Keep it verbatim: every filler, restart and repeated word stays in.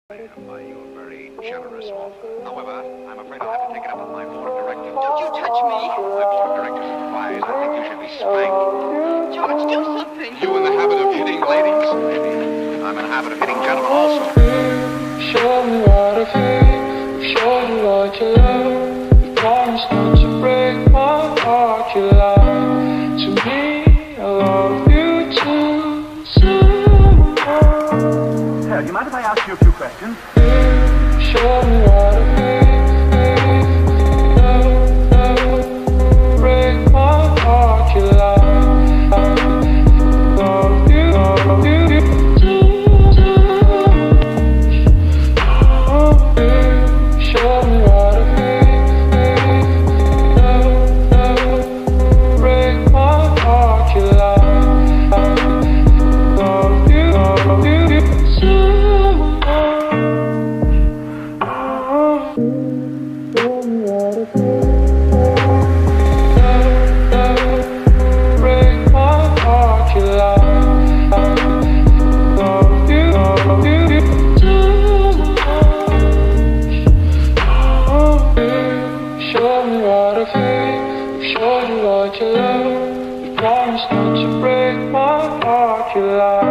By your very generous offer. However, I'm afraid I'll have to take it up with my board of directors. Don't you touch me! My board of directors is wise. I think you should be spanked. George, do something! You in the habit of hitting ladies? Maybe. I'm in the habit of hitting gentlemen also. Show me what I feel. Show you what you love. You promise not to break my heart. You lie to me. I love you too. So do you mind if I ask you a few questions? show me what I feel. Break my heart, you lie. Love you, love you too. Show me what I feel. Break my heart, you lie. Love you, love you too. Show me what I feel. Show you what you love. You promise not to break my heart. You lie.